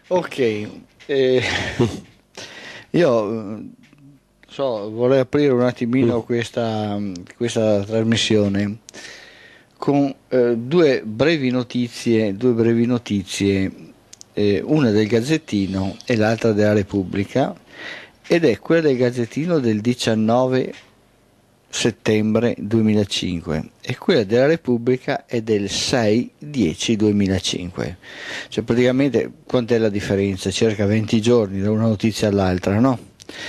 Ok, io vorrei aprire un attimino questa trasmissione con due brevi notizie, una del Gazzettino e l'altra della Repubblica, ed è quella del Gazzettino del 19 settembre 2005 e quella della Repubblica è del 6-10-2005. Cioè praticamente quant'è la differenza? Circa 20 giorni da una notizia all'altra, no?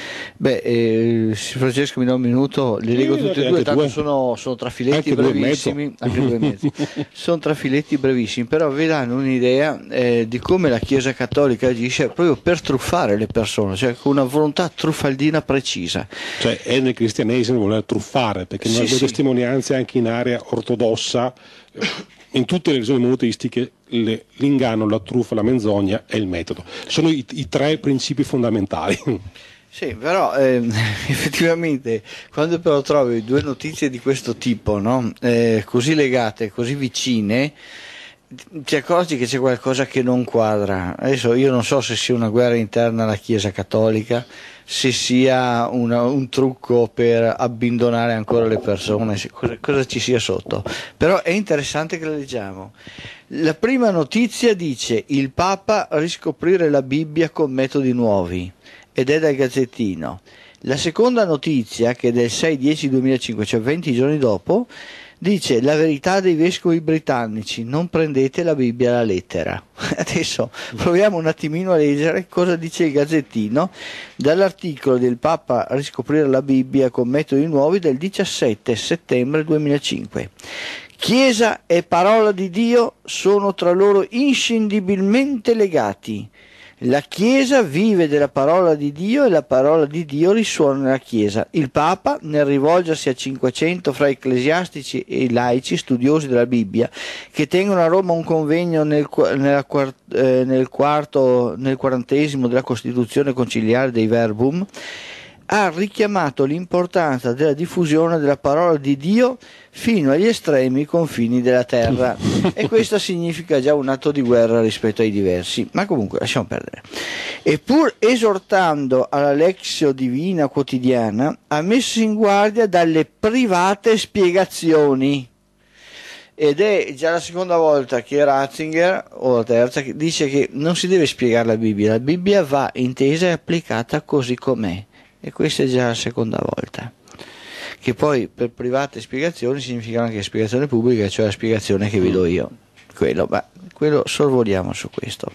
Beh, Francesco mi dà un minuto, li leggo tutti e due, tanto sono trafiletti brevissimi, anche 2 e mezzo. Sono trafiletti brevissimi, però vi danno un'idea di come la Chiesa Cattolica agisce proprio per truffare le persone, cioè con una volontà truffaldina precisa. Cioè è nel cristianesimo voler truffare, perché non abbiamo testimonianze anche in area ortodossa, in tutte le religioni monoteistiche l'inganno, la truffa, la menzogna è il metodo. Sono i tre principi fondamentali. Sì, però effettivamente quando però trovi due notizie di questo tipo, no? Così legate, così vicine, ti accorgi che c'è qualcosa che non quadra. Adesso io non so se sia una guerra interna alla Chiesa Cattolica, se sia un trucco per abbindonare ancora le persone, cosa ci sia sotto, però è interessante che la leggiamo. La prima notizia dice: il Papa riscoprire la Bibbia con metodi nuovi, ed è dal Gazzettino. La seconda notizia, che è del 6-10-2005, cioè 20 giorni dopo, dice: la verità dei vescovi britannici, non prendete la Bibbia alla lettera. Adesso proviamo un attimino a leggere cosa dice il Gazzettino dall'articolo del Papa a riscoprire la Bibbia con metodi nuovi del 17 settembre 2005. Chiesa e parola di Dio sono tra loro inscindibilmente legati. La Chiesa vive della parola di Dio e la parola di Dio risuona nella Chiesa. Il Papa, nel rivolgersi a 500 fra ecclesiastici e laici studiosi della Bibbia, che tengono a Roma un convegno nel 40° della Costituzione conciliare dei Verbum, ha richiamato l'importanza della diffusione della parola di Dio fino agli estremi confini della terra, e questo significa già un atto di guerra rispetto ai diversi, ma comunque lasciamo perdere. E pur esortando alla Lectio Divina quotidiana, ha messo in guardia dalle private spiegazioni, ed è già la seconda volta che Ratzinger, o la terza, che dice che non si deve spiegare la Bibbia va intesa e applicata così com'è. E questa è già la seconda volta, che poi per private spiegazioni significa anche spiegazione pubblica, cioè la spiegazione che vi do io, quello sorvoliamo su questo.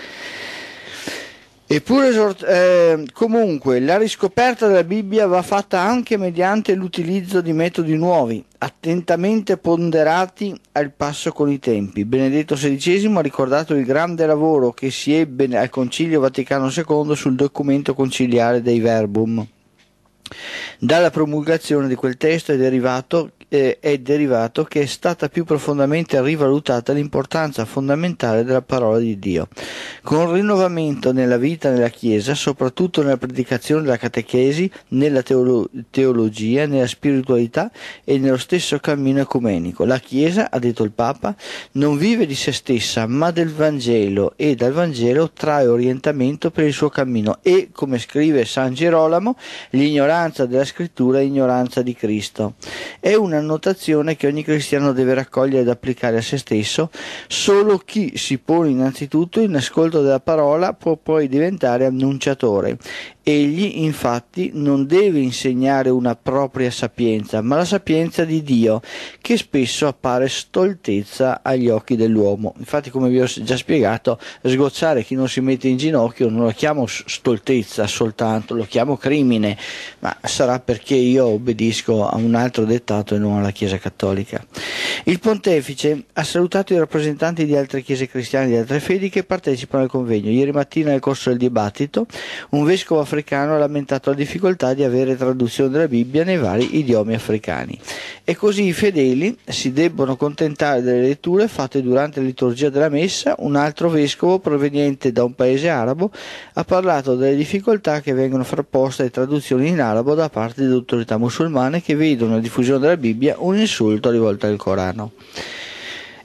Eppure comunque la riscoperta della Bibbia va fatta anche mediante l'utilizzo di metodi nuovi, attentamente ponderati al passo con i tempi. Benedetto XVI ha ricordato il grande lavoro che si ebbe al Concilio Vaticano II sul documento conciliare dei Verbum. Dalla promulgazione di quel testo è derivato che è stata più profondamente rivalutata l'importanza fondamentale della parola di Dio. Con rinnovamento nella vita nella Chiesa, soprattutto nella predicazione della catechesi, nella teologia, nella spiritualità e nello stesso cammino ecumenico. La Chiesa, ha detto il Papa, non vive di se stessa, ma del Vangelo, e dal Vangelo trae orientamento per il suo cammino e, come scrive San Gerolamo, l'ignoranza della scrittura è ignoranza di Cristo. È una annotazione che ogni cristiano deve raccogliere ed applicare a se stesso. Solo chi si pone innanzitutto in ascolto della parola può poi diventare annunciatore. Egli infatti non deve insegnare una propria sapienza, ma la sapienza di Dio, che spesso appare stoltezza agli occhi dell'uomo. Infatti, come vi ho già spiegato, sgozzare chi non si mette in ginocchio non lo chiamo stoltezza soltanto, lo chiamo crimine, ma sarà perché io obbedisco a un altro dettato e non alla Chiesa Cattolica. Il Pontefice ha salutato i rappresentanti di altre chiese cristiane di altre fedi che partecipano al convegno. Ieri mattina, nel corso del dibattito, un vescovo africano ha lamentato la difficoltà di avere traduzione della Bibbia nei vari idiomi africani, e così i fedeli si debbono contentare delle letture fatte durante la liturgia della messa. Un altro vescovo proveniente da un paese arabo ha parlato delle difficoltà che vengono frapposte alle traduzioni in arabo da parte delle autorità musulmane, che vedono la diffusione della Bibbia un insulto rivolto al Corano.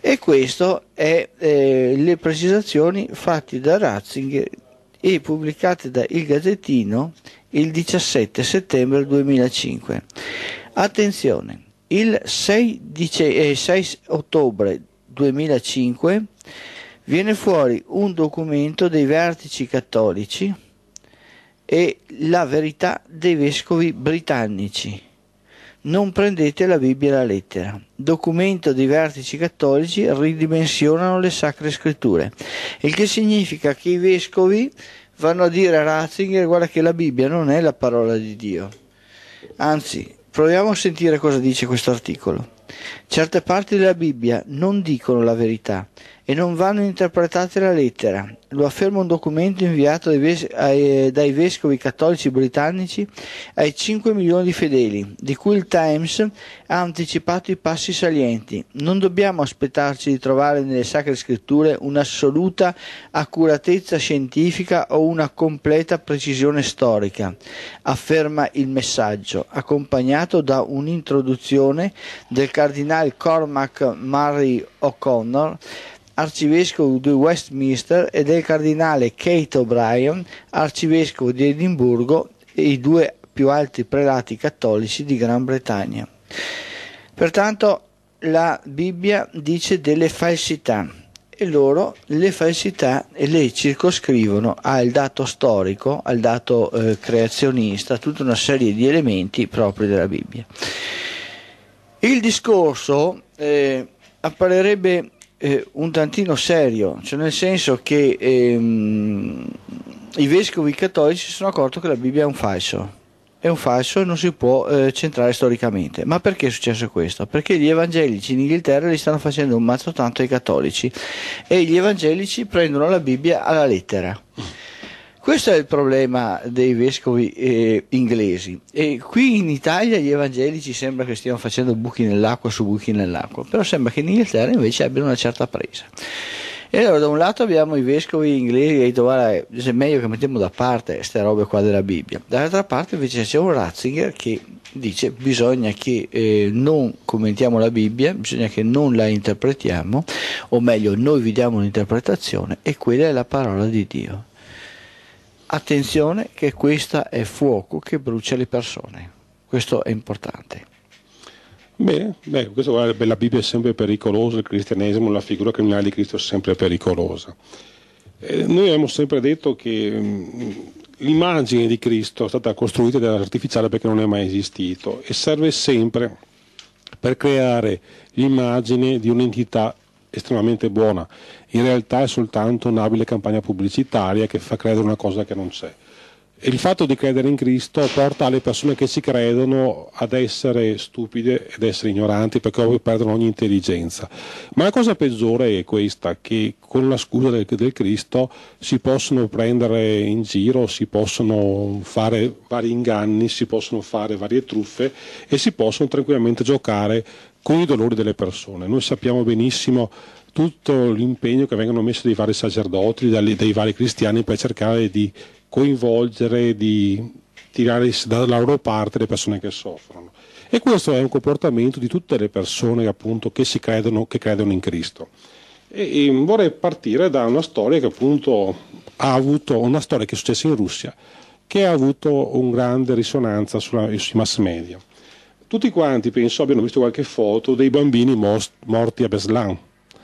E questo è le precisazioni fatte da Ratzinger e pubblicate da Il Gazzettino il 17 settembre 2005. Attenzione, il 6 ottobre 2005 viene fuori un documento dei vertici cattolici e la verità dei vescovi britannici. Non prendete la Bibbia alla lettera. Documento dei vertici cattolici ridimensionano le sacre scritture, il che significa che i vescovi vanno a dire a Ratzinger: guarda che la Bibbia non è la parola di Dio. Anzi, proviamo a sentire cosa dice questo articolo. Certe parti della Bibbia non dicono la verità e non vanno interpretate alla lettera. Lo afferma un documento inviato dai vescovi cattolici britannici ai 5 milioni di fedeli, di cui il Times ha anticipato i passi salienti. Non dobbiamo aspettarci di trovare nelle Sacre Scritture un'assoluta accuratezza scientifica o una completa precisione storica, afferma il messaggio, accompagnato da un'introduzione del cardinale Cormac Murray O'Connor, arcivescovo di Westminster, e del cardinale Keith O'Brien, arcivescovo di Edimburgo, e i due più alti prelati cattolici di Gran Bretagna. Pertanto la Bibbia dice delle falsità e loro le falsità le circoscrivono al dato storico, al dato creazionista, tutta una serie di elementi propri della Bibbia. Il discorso apparirebbe un tantino serio, cioè nel senso che i vescovi cattolici si sono accorti che la Bibbia è un falso e non si può centrare storicamente. Ma perché è successo questo? Perché gli evangelici in Inghilterra li stanno facendo un mazzo tanto ai cattolici e gli evangelici prendono la Bibbia alla lettera. Questo è il problema dei vescovi inglesi, e qui in Italia gli evangelici sembra che stiano facendo buchi nell'acqua su buchi nell'acqua, però sembra che in Inghilterra invece abbiano una certa presa. E allora da un lato abbiamo i vescovi inglesi che dicono: guarda, è meglio che mettiamo da parte queste robe qua della Bibbia. Dall'altra parte invece c'è un Ratzinger che dice: bisogna che non commentiamo la Bibbia, bisogna che non la interpretiamo, o meglio noi vi diamo un'interpretazione e quella è la parola di Dio. Attenzione che questa è fuoco che brucia le persone, questo è importante. Beh, questo, guarda, la Bibbia è sempre pericolosa, il cristianesimo, la figura criminale di Cristo è sempre pericolosa. Noi abbiamo sempre detto che l'immagine di Cristo è stata costruita ed è artificiale perché non è mai esistito e serve sempre per creare l'immagine di un'entità estremamente buona. In realtà è soltanto un'abile campagna pubblicitaria che fa credere una cosa che non c'è. E il fatto di credere in Cristo porta alle persone che ci credono ad essere stupide ed essere ignoranti, perché poi perdono ogni intelligenza. Ma la cosa peggiore è questa, che con la scusa del Cristo si possono prendere in giro, si possono fare vari inganni, si possono fare varie truffe e si possono tranquillamente giocare con i dolori delle persone. Noi sappiamo benissimo tutto l'impegno che vengono messo dai vari sacerdoti, dai vari cristiani per cercare di coinvolgere, di tirare dalla loro parte le persone che soffrono. E questo è un comportamento di tutte le persone appunto che credono in Cristo. E vorrei partire da una storia che appunto ha avuto, una storia che è successa in Russia, che ha avuto una grande risonanza sui mass media. Tutti quanti, penso, abbiano visto qualche foto dei bambini morti a Beslan,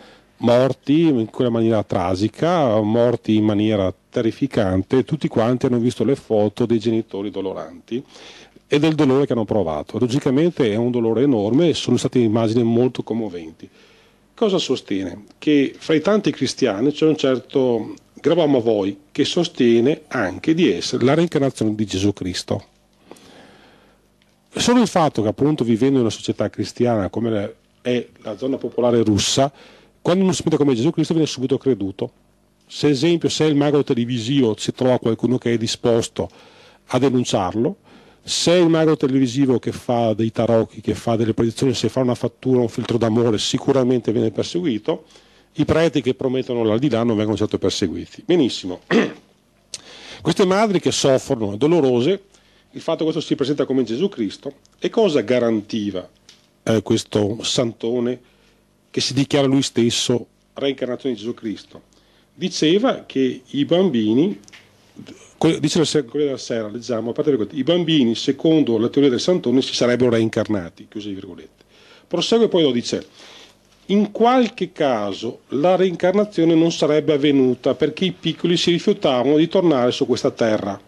morti in quella maniera tragica, morti in maniera terrificante. Tutti quanti hanno visto le foto dei genitori doloranti e del dolore che hanno provato. Logicamente è un dolore enorme e sono state immagini molto commoventi. Cosa sostiene? Che fra i tanti cristiani c'è un certo Grabamavoi che sostiene anche di essere la reincarnazione di Gesù Cristo. Solo il fatto che appunto vivendo in una società cristiana come è la zona popolare russa, quando uno si mette come Gesù Cristo viene subito creduto. Se ad esempio se il mago televisivo si trova qualcuno che è disposto a denunciarlo, se il mago televisivo che fa dei tarocchi, che fa delle predizioni, se fa una fattura, un filtro d'amore, sicuramente viene perseguito. I preti che promettono l'aldilà non vengono certo perseguiti. Benissimo. Queste madri che soffrono, dolorose, il fatto che questo si presenta come Gesù Cristo, e cosa garantiva questo santone che si dichiara lui stesso reincarnazione di Gesù Cristo. Diceva che i bambini, dice il Corriere della Sera, leggiamo, i bambini secondo la teoria del Santone si sarebbero reincarnati, chiuse virgolette. Prosegue poi lo dice: in qualche caso la reincarnazione non sarebbe avvenuta perché i piccoli si rifiutavano di tornare su questa terra.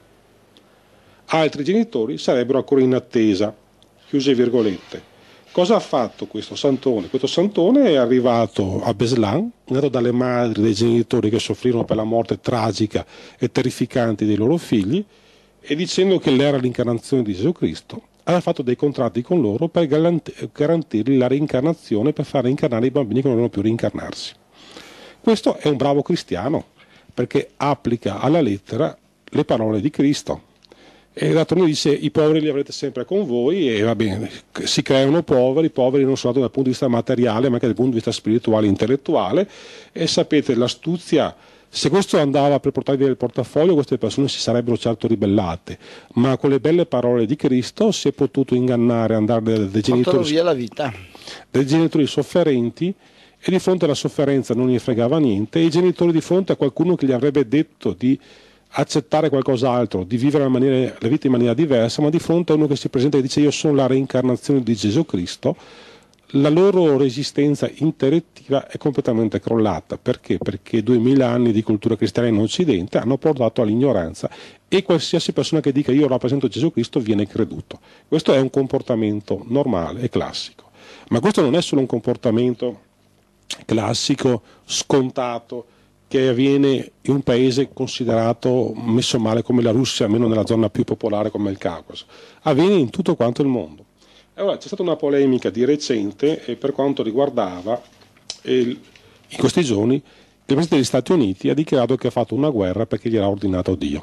Altri genitori sarebbero ancora in attesa, chiuse virgolette. Cosa ha fatto questo Santone? Questo Santone è arrivato a Beslan, nato dalle madri dei genitori che soffrirono per la morte tragica e terrificante dei loro figli, e dicendo che lei era l'incarnazione di Gesù Cristo, aveva fatto dei contratti con loro per garantirgli la reincarnazione, per far reincarnare i bambini che non dovevano più reincarnarsi. Questo è un bravo cristiano, perché applica alla lettera le parole di Cristo. E d'altronde dice: i poveri li avrete sempre con voi, e va bene, si creano poveri non soltanto dal punto di vista materiale ma anche dal punto di vista spirituale e intellettuale, e sapete l'astuzia, se questo andava per portare via il portafoglio queste persone si sarebbero certo ribellate, ma con le belle parole di Cristo si è potuto ingannare, andare dai genitori, via la vita. Dai genitori sofferenti, e di fronte alla sofferenza non gli fregava niente, e i genitori di fronte a qualcuno che gli avrebbe detto di accettare qualcos'altro, di vivere la vita in maniera diversa, ma di fronte a uno che si presenta e dice io sono la reincarnazione di Gesù Cristo, la loro resistenza intellettiva è completamente crollata. Perché? Perché 2000 anni di cultura cristiana in Occidente hanno portato all'ignoranza, e qualsiasi persona che dica io rappresento Gesù Cristo viene creduto. Questo è un comportamento normale e classico, ma questo non è solo un comportamento classico, scontato, che avviene in un paese considerato messo male come la Russia, almeno nella zona più popolare come il Caucaso. Avviene in tutto quanto il mondo. Allora, c'è stata una polemica di recente per quanto riguardava in questi giorni il Presidente degli Stati Uniti ha dichiarato che ha fatto una guerra perché gliel'ha ordinato Dio.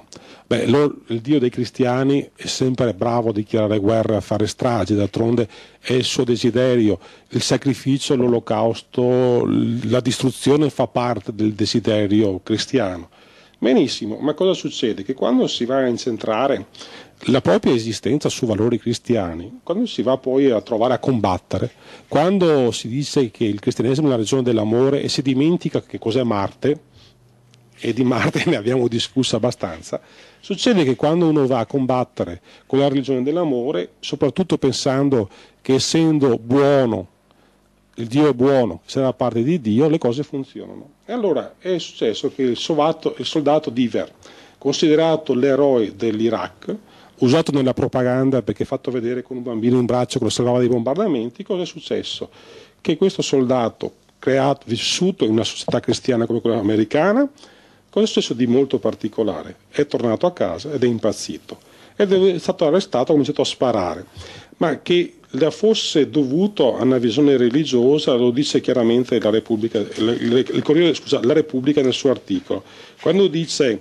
Il Dio dei cristiani è sempre bravo a dichiarare guerra, a fare stragi, d'altronde è il suo desiderio, il sacrificio, l'olocausto, la distruzione fa parte del desiderio cristiano. Benissimo, ma cosa succede? Che quando si va a incentrare la propria esistenza su valori cristiani, quando si va poi a trovare a combattere, quando si dice che il cristianesimo è una religione dell'amore e si dimentica che cos'è Marte, e di Marte ne abbiamo discusso abbastanza, succede che quando uno va a combattere con la religione dell'amore, soprattutto pensando che essendo buono, il Dio è buono, se da parte di Dio le cose funzionano. E allora è successo che il soldato Diver, considerato l'eroe dell'Iraq, usato nella propaganda perché fatto vedere con un bambino in braccio che lo salvava dai bombardamenti, cosa è successo? Che questo soldato, vissuto in una società cristiana come quella americana, cosa è successo di molto particolare? È tornato a casa ed è impazzito. Ed è stato arrestato, ha cominciato a sparare. Ma che fosse dovuto a una visione religiosa lo dice chiaramente la Repubblica, la Repubblica nel suo articolo, quando dice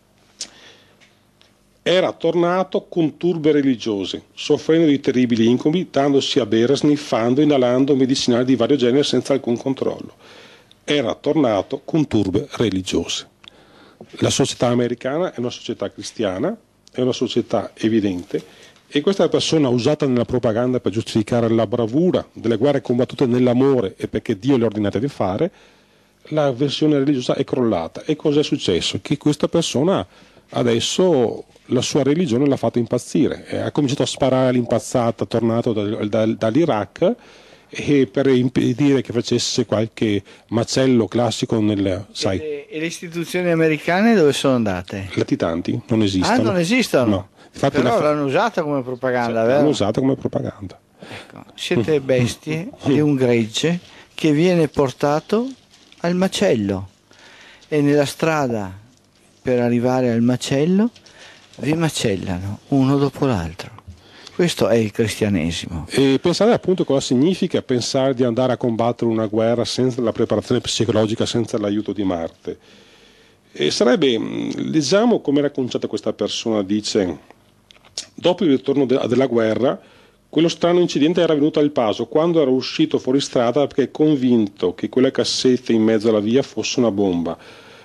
era tornato con turbe religiose, soffrendo di terribili incubi, dandosi a bere, sniffando, inalando medicinali di vario genere senza alcun controllo. Era tornato con turbe religiose. La società americana è una società cristiana, è una società evidente, e questa persona usata nella propaganda per giustificare la bravura delle guerre combattute nell'amore e perché Dio le ha ordinate di fare, la versione religiosa è crollata. E cosa è successo? Che questa persona adesso la sua religione l'ha fatto impazzire, ha cominciato a sparare all'impazzata, tornato dall'Iraq, e per impedire che facesse qualche macello classico sai. E le istituzioni americane dove sono andate? Latitanti, non esistono. Ah, non esistono? No. Infatti però l'hanno usata come propaganda, vero? L'hanno usata come propaganda. Ecco, siete bestie di un gregge che viene portato al macello, e nella strada per arrivare al macello vi macellano uno dopo l'altro. Questo è il cristianesimo. E pensare appunto cosa significa pensare di andare a combattere una guerra senza la preparazione psicologica, senza l'aiuto di Marte. E sarebbe, leggiamo come era conciata questa persona, dice: dopo il ritorno della guerra, quello strano incidente era venuto al passo quando era uscito fuori strada perché convinto che quelle cassette in mezzo alla via fosse una bomba.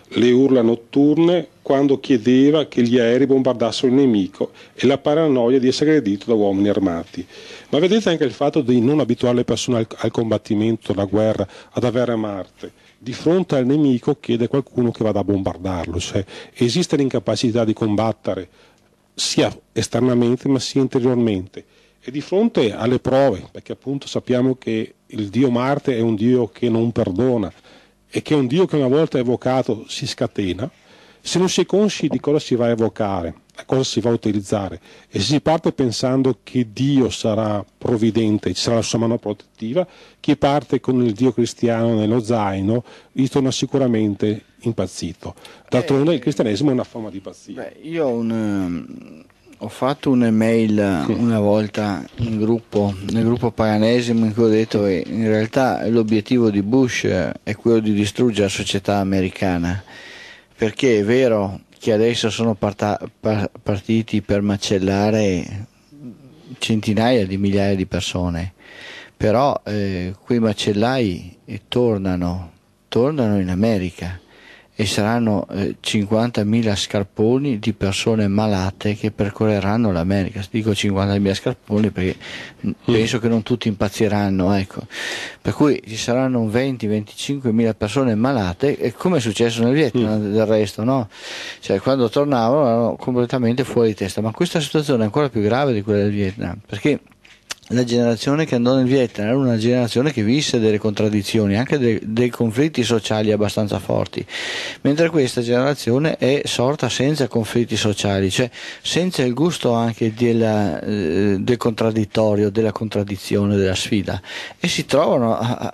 le urla notturne quando chiedeva che gli aerei bombardassero il nemico e la paranoia di essere aggredito da uomini armati. Ma vedete anche il fatto di non abituare le persone al combattimento, alla guerra, ad avere a Marte. Di fronte al nemico chiede qualcuno che vada a bombardarlo, cioè esiste l'incapacità di combattere sia esternamente ma sia interiormente. E di fronte alle prove, perché appunto sappiamo che il Dio Marte è un Dio che non perdona e che è un Dio che una volta evocato si scatena, se non si è consci di cosa si va a evocare, a cosa si va a utilizzare, e se si parte pensando che Dio sarà provvidente, ci sarà la sua mano protettiva, chi parte con il Dio cristiano nello zaino ritorna sicuramente impazzito. D'altronde il cristianesimo è una forma di pazzia. Io ho fatto un'email una volta nel gruppo Paganesimo, in cui ho detto che in realtà l'obiettivo di Bush è quello di distruggere la società americana, perché è vero che adesso sono partiti per macellare centinaia di migliaia di persone, però quei macellai tornano in America e saranno 50.000 scarponi di persone malate che percorreranno l'America. Dico 50.000 scarponi perché penso che non tutti impazziranno, ecco. Per cui ci saranno 20-25.000 persone malate, e come è successo nel Vietnam del resto, no? Cioè, quando tornavano erano completamente fuori di testa. Ma questa situazione è ancora più grave di quella del Vietnam, perché la generazione che andò nel Vietnam era una generazione che visse delle contraddizioni, anche dei conflitti sociali abbastanza forti, mentre questa generazione è sorta senza conflitti sociali, cioè senza il gusto anche del contraddittorio, della contraddizione, della sfida, e si trovano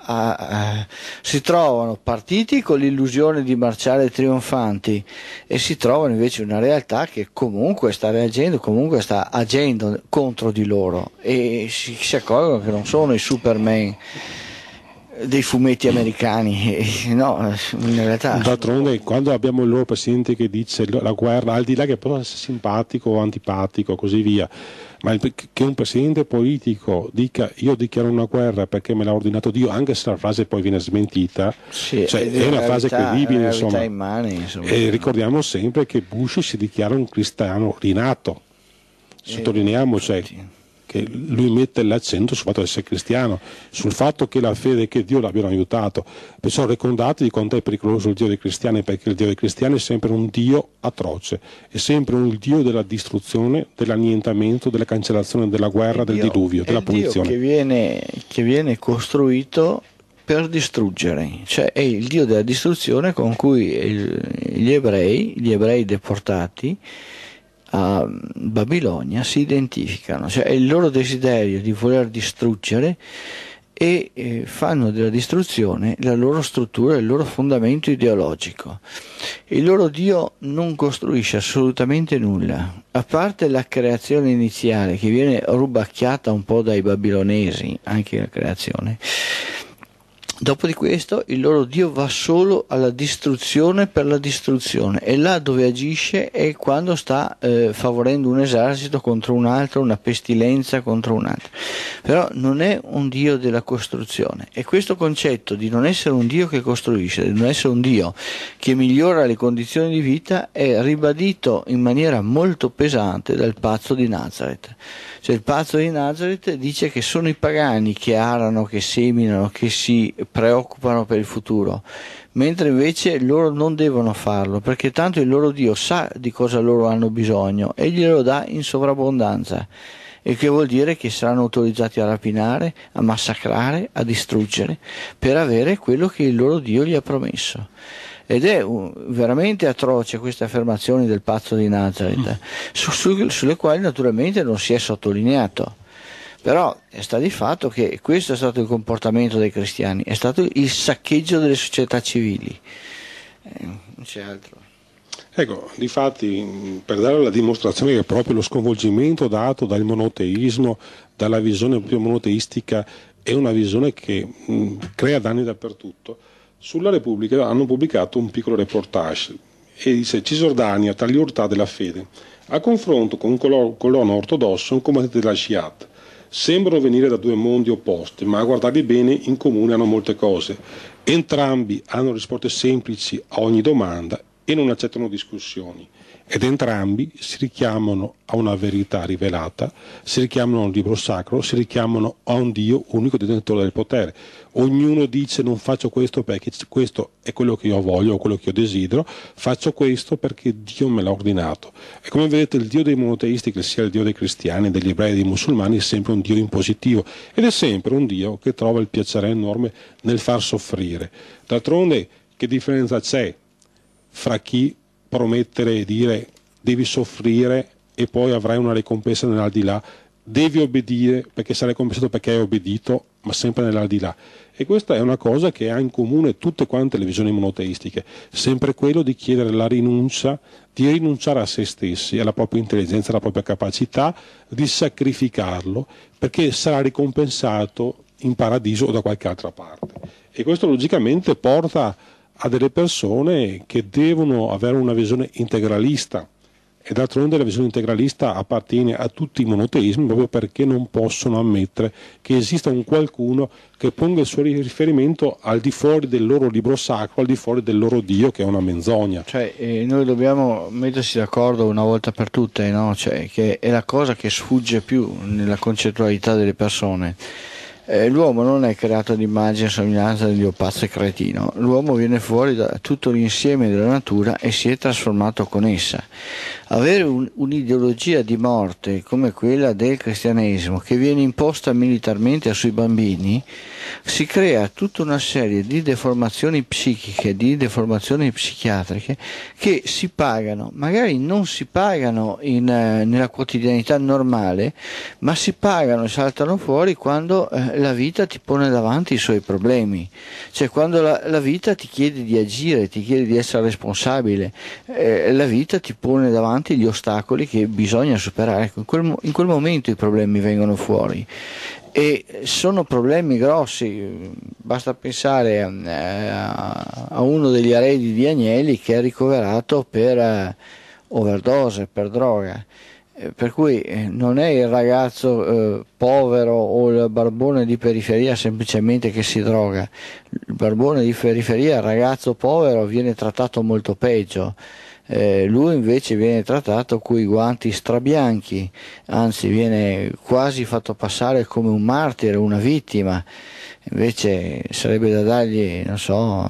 partiti con l'illusione di marciare trionfanti, e si trovano invece una realtà che comunque sta reagendo, comunque sta agendo contro di loro, e si accorgono che non sono i Superman dei fumetti americani, no, in realtà. D'altronde, quando abbiamo il loro presidente che dice la guerra, al di là che possa essere simpatico o antipatico, così via, ma che un presidente politico dica io dichiaro una guerra perché me l'ha ordinato Dio, anche se la frase poi viene smentita, sì, cioè, è una frase credibile, insomma. Insomma. E ricordiamo sempre che Bush si dichiara un cristiano rinato, sottolineiamo, cioè, che lui mette l'accento sul fatto di essere cristiano, sul fatto che la fede e che Dio l'abbiano aiutato. Perciò ricordatevi quanto è pericoloso il Dio dei cristiani, perché il Dio dei cristiani è sempre un Dio atroce, è sempre un Dio della distruzione, dell'annientamento, della cancellazione, della guerra, del diluvio, della punizione. Che viene costruito per distruggere, cioè è il Dio della distruzione con cui gli ebrei deportati a Babilonia si identificano, cioè è il loro desiderio di voler distruggere, e fanno della distruzione la loro struttura, il loro fondamento ideologico. Il loro Dio non costruisce assolutamente nulla, a parte la creazione iniziale che viene rubacchiata un po' dai babilonesi, anche la creazione. Dopo di questo il loro Dio va solo alla distruzione per la distruzione, e là dove agisce è quando sta favorendo un esercito contro un altro, una pestilenza contro un altro. Però non è un Dio della costruzione, e questo concetto di non essere un Dio che costruisce, di non essere un Dio che migliora le condizioni di vita, è ribadito in maniera molto pesante dal pazzo di Nazareth. Cioè il pazzo di Nazareth dice che sono i pagani che arano, che seminano, che si preoccupano per il futuro, mentre invece loro non devono farlo, perché tanto il loro Dio sa di cosa loro hanno bisogno e glielo dà in sovrabbondanza, il che vuol dire che saranno autorizzati a rapinare, a massacrare, a distruggere per avere quello che il loro Dio gli ha promesso. Ed è veramente atroce queste affermazioni del pazzo di Nazareth, sulle quali naturalmente non si è sottolineato. Però sta di fatto che questo è stato il comportamento dei cristiani, è stato il saccheggio delle società civili, non c'è altro. Ecco, difatti, per dare la dimostrazione che proprio lo sconvolgimento dato dal monoteismo, dalla visione più monoteistica, è una visione che crea danni dappertutto, sulla Repubblica hanno pubblicato un piccolo reportage e dice: Cisgiordania tra gli urtà della fede, a confronto con un colono ortodosso, un combattente della Shiat. sembrano venire da due mondi opposti, ma a guardarli bene in comune hanno molte cose. Entrambi hanno risposte semplici a ogni domanda e non accettano discussioni. Ed entrambi si richiamano a una verità rivelata, si richiamano a un libro sacro, si richiamano a un Dio unico detentore del potere. Ognuno dice: non faccio questo perché questo è quello che io voglio o quello che io desidero, faccio questo perché Dio me l'ha ordinato. E come vedete, il Dio dei monoteisti, che sia il Dio dei cristiani, degli ebrei e dei musulmani, è sempre un Dio impositivo ed è sempre un Dio che trova il piacere enorme nel far soffrire. D'altronde, che differenza c'è fra chi promettere e dire devi soffrire e poi avrai una ricompensa nell'aldilà, devi obbedire perché sarai compensato perché hai obbedito, ma sempre nell'aldilà? E questa è una cosa che ha in comune tutte quante le visioni monoteistiche, sempre quello di chiedere la rinuncia, di rinunciare a se stessi, alla propria intelligenza, alla propria capacità, di sacrificarlo perché sarà ricompensato in paradiso o da qualche altra parte. E questo logicamente porta a delle persone che devono avere una visione integralista, e d'altronde la visione integralista appartiene a tutti i monoteismi proprio perché non possono ammettere che esista un qualcuno che ponga il suo riferimento al di fuori del loro libro sacro, al di fuori del loro Dio, che è una menzogna. Cioè, noi dobbiamo mettersi d'accordo una volta per tutte, no? Cioè, che è la cosa che sfugge più nella concettualità delle persone. L'uomo non è creato ad immagine e somiglianza del Dio pazzo e cretino. L'uomo viene fuori da tutto l'insieme della natura e si è trasformato con essa. Avere un'ideologia di morte come quella del cristianesimo, che viene imposta militarmente sui bambini, si crea tutta una serie di deformazioni psichiche, di deformazioni psichiatriche che si pagano, magari non si pagano nella quotidianità normale, ma si pagano e saltano fuori quando la vita ti pone davanti i suoi problemi, cioè quando la vita ti chiede di agire, ti chiede di essere responsabile, la vita ti pone davanti gli ostacoli che bisogna superare. In quel momento i problemi vengono fuori e sono problemi grossi. Basta pensare a uno degli eredi di Agnelli che è ricoverato per overdose, per droga. Per cui non è il ragazzo povero o il barbone di periferia semplicemente che si droga. Il barbone di periferia, il ragazzo povero, viene trattato molto peggio. Lui invece viene trattato coi guanti strabianchi, anzi viene quasi fatto passare come un martire, una vittima. Invece sarebbe da dargli, non so,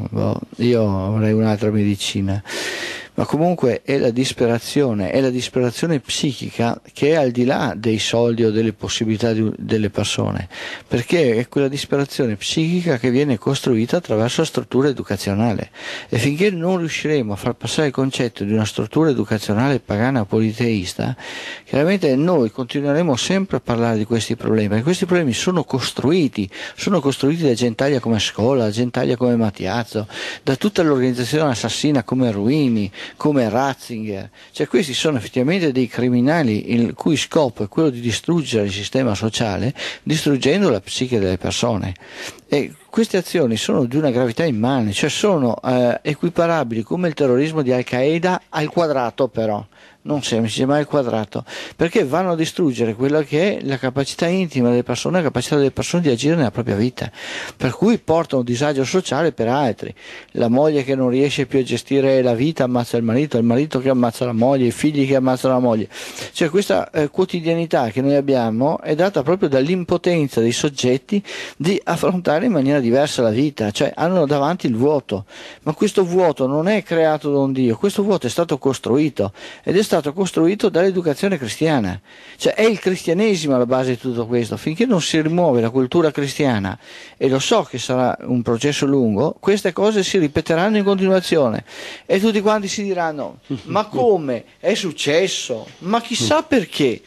io avrei un'altra medicina. Ma comunque è la disperazione psichica che è al di là dei soldi o delle possibilità delle persone, perché è quella disperazione psichica che viene costruita attraverso la struttura educazionale, e finché non riusciremo a far passare il concetto di una struttura educazionale pagana politeista, chiaramente noi continueremo sempre a parlare di questi problemi, perché questi problemi sono costruiti da Gentaglia come Scola, Gentaglia come Mattiazzo, da tutta l'organizzazione assassina come Ruini, come Ratzinger. Cioè questi sono effettivamente dei criminali il cui scopo è quello di distruggere il sistema sociale, distruggendo la psiche delle persone. E queste azioni sono di una gravità immane, cioè sono equiparabili come il terrorismo di Al-Qaeda al quadrato, però non semplice, ma al quadrato, perché vanno a distruggere quella che è la capacità intima delle persone, la capacità delle persone di agire nella propria vita, per cui portano disagio sociale per altri. La moglie che non riesce più a gestire la vita ammazza il marito che ammazza la moglie, i figli che ammazzano la moglie. Cioè questa quotidianità che noi abbiamo è data proprio dall'impotenza dei soggetti di affrontare in maniera diversa la vita, cioè hanno davanti il vuoto, ma questo vuoto non è creato da un Dio, questo vuoto è stato costruito, ed è stato costruito dall'educazione cristiana, cioè è il cristianesimo alla base di tutto questo. Finché non si rimuove la cultura cristiana, e lo so che sarà un processo lungo, queste cose si ripeteranno in continuazione e tutti quanti si diranno: ma come è successo? Ma chissà perché.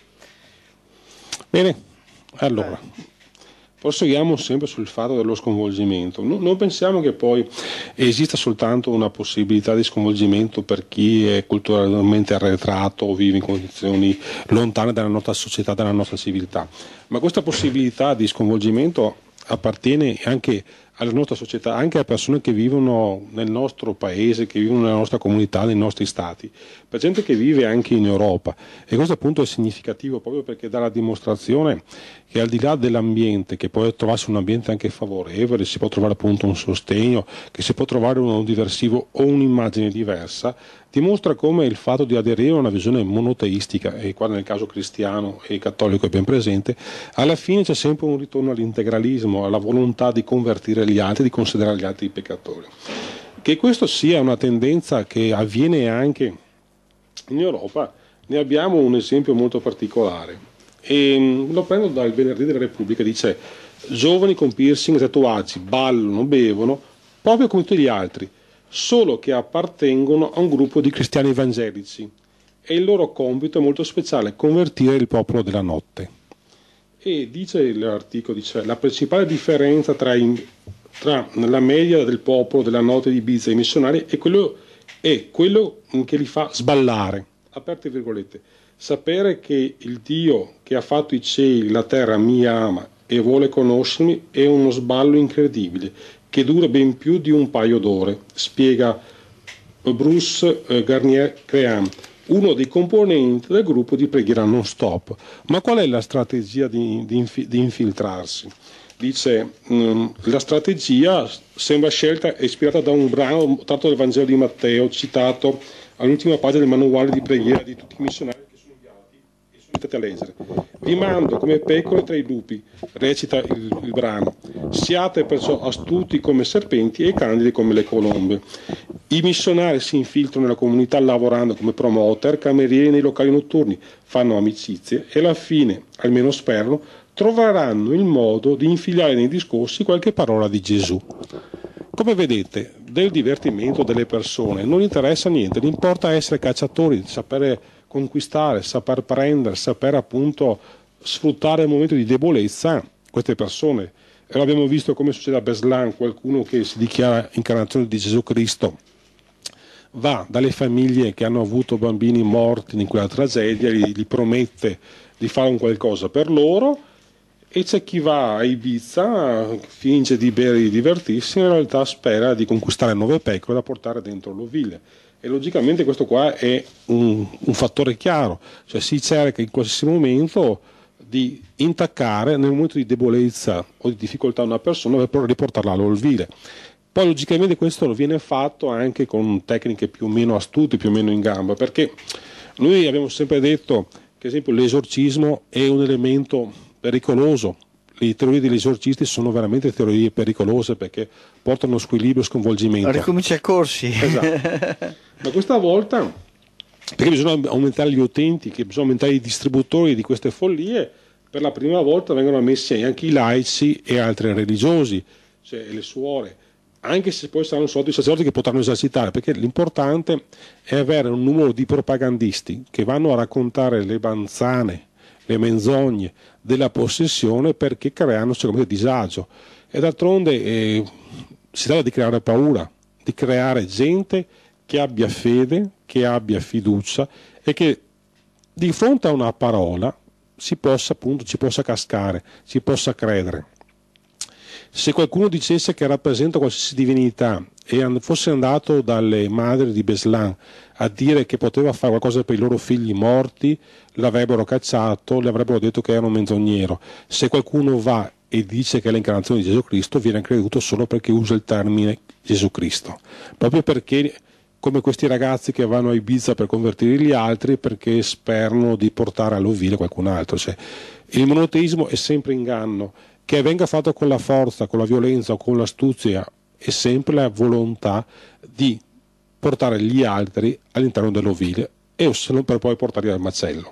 Bene, allora proseguiamo sempre sul fatto dello sconvolgimento. Non pensiamo che poi esista soltanto una possibilità di sconvolgimento per chi è culturalmente arretrato o vive in condizioni lontane dalla nostra società, dalla nostra civiltà, ma questa possibilità di sconvolgimento appartiene anche alla nostra società, anche a persone che vivono nel nostro paese, che vivono nella nostra comunità, nei nostri stati, per gente che vive anche in Europa. E questo appunto è significativo proprio perché dà la dimostrazione che al di là dell'ambiente, che può trovarsi un ambiente anche favorevole, si può trovare appunto un sostegno, che si può trovare un diversivo o un'immagine diversa, dimostra come il fatto di aderire a una visione monoteistica, e qua nel caso cristiano e cattolico è ben presente, alla fine c'è sempre un ritorno all'integralismo, alla volontà di convertire gli altri, di considerare gli altri peccatori. Che questo sia una tendenza che avviene anche in Europa, ne abbiamo un esempio molto particolare. E lo prendo dal Venerdì della Repubblica, dice: giovani con piercing e tatuaggi ballano, bevono proprio come tutti gli altri, solo che appartengono a un gruppo di cristiani evangelici e il loro compito è molto speciale: convertire il popolo della notte. E dice l'articolo, dice: la principale differenza tra la media del popolo della notte di Ibiza e i missionari è quello che li fa sballare, aperte virgolette. Sapere che il Dio che ha fatto i cieli, la terra mi ama e vuole conoscermi è uno sballo incredibile che dura ben più di un paio d'ore, spiega Bruce Garnier-Crean, uno dei componenti del gruppo di preghiera non stop. Ma qual è la strategia di infiltrarsi? Dice, la strategia sembra scelta e ispirata da un brano tratto dal Vangelo di Matteo, citato all'ultima pagina del manuale di preghiera di tutti i missionari che sono inviati e sono invitati a leggere. Vi mando come pecore tra i lupi, recita il brano. Siate perciò astuti come serpenti e candidi come le colombe. I missionari si infiltrano nella comunità lavorando come promoter, camerieri nei locali notturni, fanno amicizie e alla fine, almeno sperano, troveranno il modo di infilare nei discorsi qualche parola di Gesù. Come vedete, del divertimento delle persone non interessa niente, gli importa essere cacciatori, sapere conquistare, saper prendere, saper appunto sfruttare il momento di debolezza queste persone. E l'abbiamo visto come succede a Beslan, qualcuno che si dichiara incarnazione di Gesù Cristo va dalle famiglie che hanno avuto bambini morti in quella tragedia, gli promette di fare un qualcosa per loro, e c'è chi va a Ibiza, finge di bere e di divertirsi, in realtà spera di conquistare nuove pecore da portare dentro l'ovile. E logicamente questo qua è un fattore chiaro, cioè si cerca in qualsiasi momento di intaccare nel momento di debolezza o di difficoltà una persona per riportarla all'ovile. Poi logicamente questo viene fatto anche con tecniche più o meno astute, più o meno in gamba, perché noi abbiamo sempre detto che ad esempio l'esorcismo è un elemento pericoloso. Le teorie degli esorcisti sono veramente teorie pericolose perché portano squilibrio e sconvolgimento. Ricomincia a corsi. Esatto. Ma questa volta, perché bisogna aumentare gli utenti, che bisogna aumentare i distributori di queste follie, per la prima volta vengono ammessi anche i laici e altri religiosi, cioè le suore, anche se poi saranno solo i sacerdoti che potranno esercitare, perché l'importante è avere un numero di propagandisti che vanno a raccontare le banzane, le menzogne della possessione, perché creano secondo me disagio. E d'altronde si tratta di creare paura, di creare gente che abbia fede, che abbia fiducia e che di fronte a una parola ci possa cascare, ci possa credere. Se qualcuno dicesse che rappresenta qualsiasi divinità e fosse andato dalle madri di Beslan a dire che poteva fare qualcosa per i loro figli morti, l'avrebbero cacciato, le avrebbero detto che era un menzognero. Se qualcuno va e dice che è l'incarnazione di Gesù Cristo, viene creduto solo perché usa il termine Gesù Cristo, proprio perché, come questi ragazzi che vanno a Ibiza per convertire gli altri, perché sperano di portare all'ovile qualcun altro. Cioè, il monoteismo è sempre inganno, che venga fatto con la forza, con la violenza o con l'astuzia, è sempre la volontà di portare gli altri all'interno dell'ovile e se non per poi portarli al macello.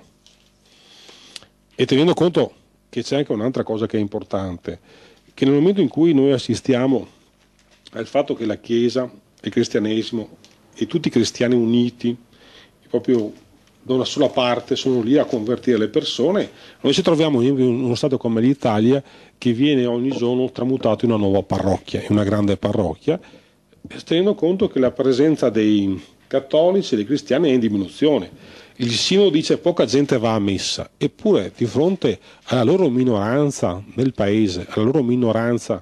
E tenendo conto che c'è anche un'altra cosa che è importante, che nel momento in cui noi assistiamo al fatto che la Chiesa, il cristianesimo e tutti i cristiani uniti, proprio da una sola parte, sono lì a convertire le persone, noi ci troviamo in uno stato come l'Italia che viene ogni giorno tramutato in una nuova parrocchia, in una grande parrocchia, tenendo conto che la presenza dei cattolici e dei cristiani è in diminuzione. Il sinodo dice poca gente va a messa, eppure di fronte alla loro minoranza nel paese, alla loro minoranza